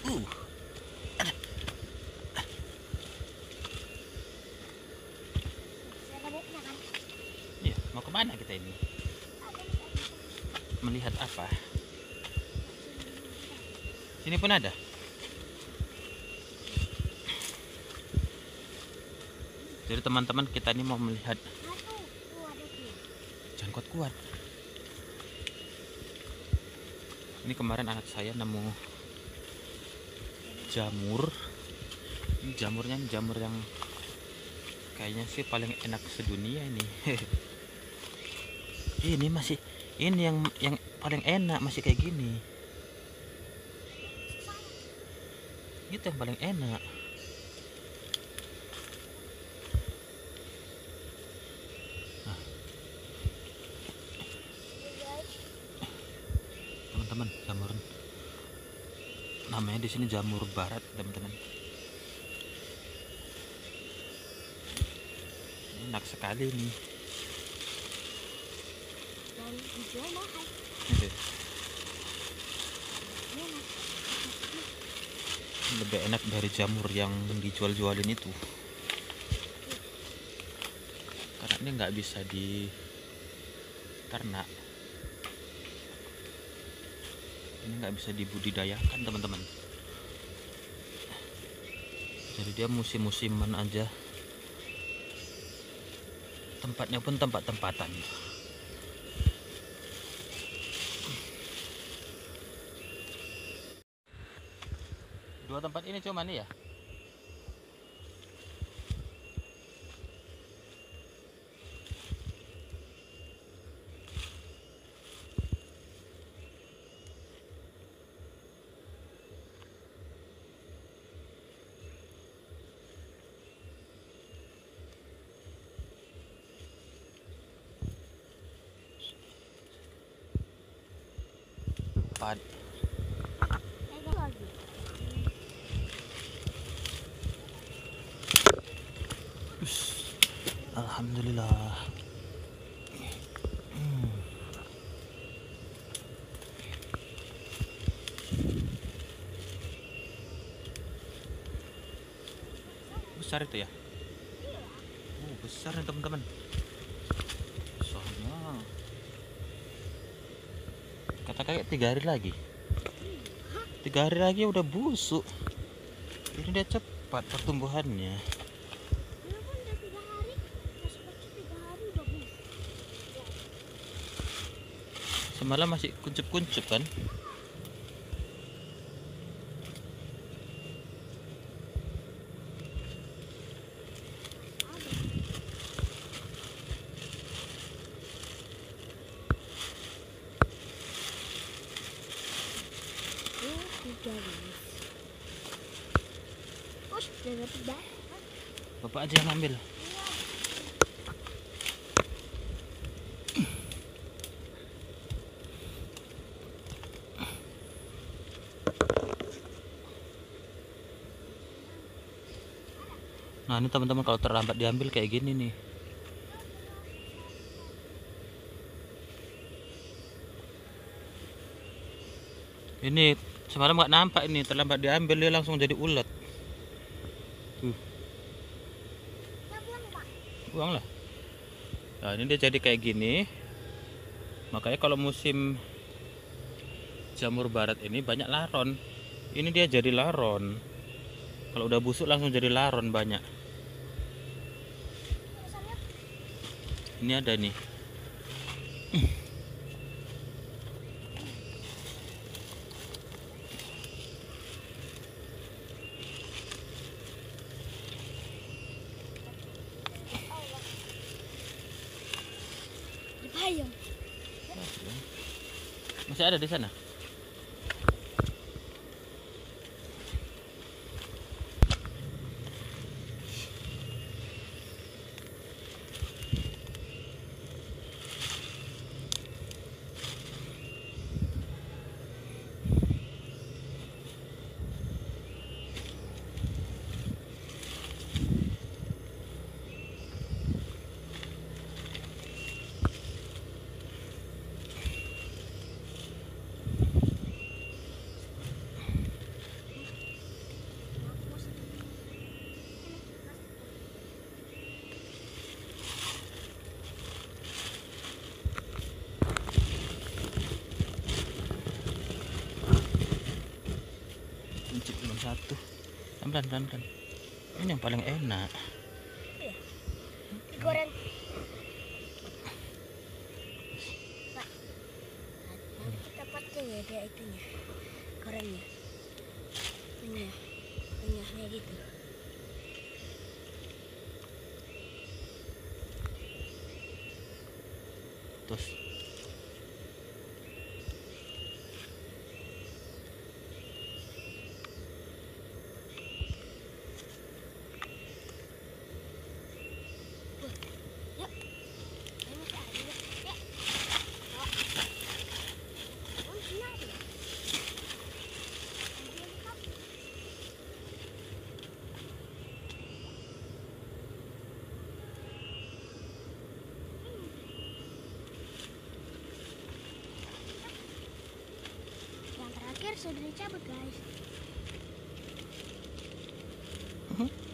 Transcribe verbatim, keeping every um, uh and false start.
Uh. Iya, mau kemana kita ini? Melihat apa? Sini pun ada. Jadi teman-teman, kita ini mau melihat. Jangan kuat-kuat. Ini kemarin anak saya nemu jamur. Ini jamurnya jamur yang kayaknya sih paling enak sedunia ini. Ini masih ini yang yang paling enak masih kayak gini. Itu yang paling enak. Nah, teman-teman, jamur namanya di sini jamur barat, teman-teman. Enak sekali nih. Lebih enak dari jamur yang dijual-jualin itu, karena ini nggak bisa diternak, ini nggak bisa dibudidayakan, teman-teman. Jadi dia musim-musiman aja, tempatnya pun tempat-tempatan. Dua tempat ini cuman ya. Empat. Alhamdulillah. Hmm. Besar itu ya? Oh, besar nih, teman-teman. Soalnya kata kakek tiga hari lagi. Tiga hari lagi udah busuk. Ini dia cepat pertumbuhannya. Semalam masih kuncup-kuncup kan? Bapak aja yang ambil. Nah, ini teman-teman, kalau terlambat diambil kayak gini nih. Ini semalam nggak nampak, ini terlambat diambil dia langsung jadi ulet. Tuh. Buang lah. Nah, ini dia jadi kayak gini. Makanya kalau musim jamur barat ini banyak laron. Ini dia jadi laron. Kalau udah busuk langsung jadi laron banyak. Ini ada nih. Masih ada di sana. satu. Pelan pelan pelan. Ini yang paling enak. Iya. Digoreng. Pak. Nanti kita pakai ya dia itunya. Gorengnya. Ini. Tengahnya gitu. Terus yang terakhir sudah dicabut guys. uh-huh.